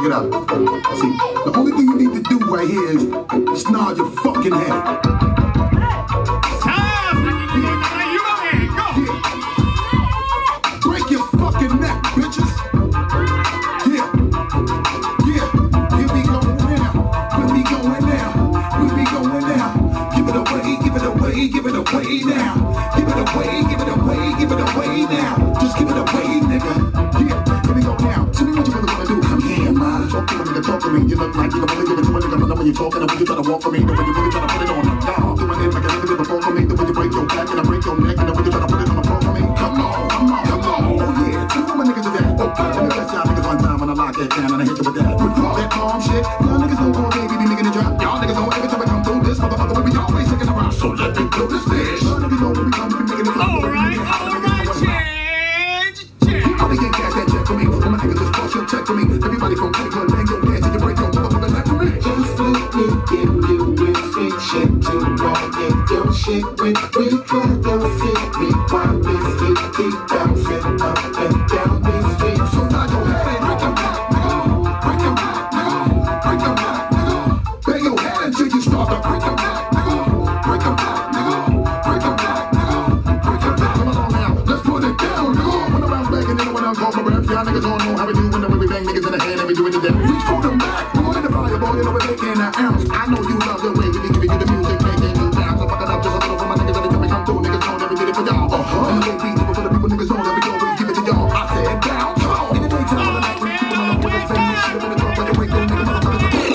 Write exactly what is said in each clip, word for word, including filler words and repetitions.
it out. See, the only thing you need to do right here is nod your fucking head. Break your fucking neck, bitches. Yeah, yeah. Here we go now. Where we going now? Where we going now? Give it away, give it away, give it away now. Give it away, give it away, give it away now. Just give it away, nigga. Yeah, here we go now. Tell me what you really wanna do. Come here, man. Talk to a nigga, talk to me. You look like you don't really give it to a nigga. I know when you're talking, and when you try to walk for me, the way you really try to put it on the dog. Doing it like a nigga did before for me. The way you break your back and I break your neck, and the way you try to put it on the floor for me. Come on, come on, come on. Oh yeah, two of my niggas is that. Oh, let me bless y'all niggas one time when I lock that down and I hit you with that. With all that calm shit, y'all niggas know all baby be making it drop. Y'all niggas know every time I come through this motherfucker, we be always taking a rock. So let me do this bitch. Y'all niggas know when we come, we be making it drop. All right, all right, change, change. How they can't cash that check for me? All my niggas just bust your check for me. Everybody from Cleveland, bang your head till you break your motherfucking neck for me. Just let me give you restriction to riot your shit with we got your shit. We want this hit, keep bouncing up and down this street. So now go ahead and break your back, nigga. Break your back, nigga. Break your back, nigga. Bang your head until you start to break your back, nigga. Break your back, nigga. Break your back, nigga. Break your back. Come on now, let's put it down, nigga. When I'm out back and then when I'm called for breath, y'all niggas don't know how we do when the way we bang niggas in the head and we do it to death. Reach for them back, we're going in the fireball, you know we're taking an ounce. I know you love the way we be giving you the music, making you bounce. So fuck it up just a little for my niggas every time we come through. Niggas know that we did it for y'all. Uh-huh. And the way we do it for the people, niggas know that we always give it to y'all. I said down, come on. In the daytime of the night, when you keep it along with us, bang this shit up in the club, like a break your nigga motherfuckers again.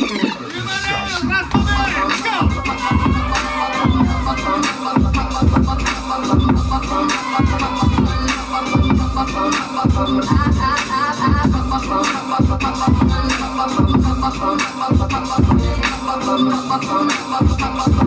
Let's go.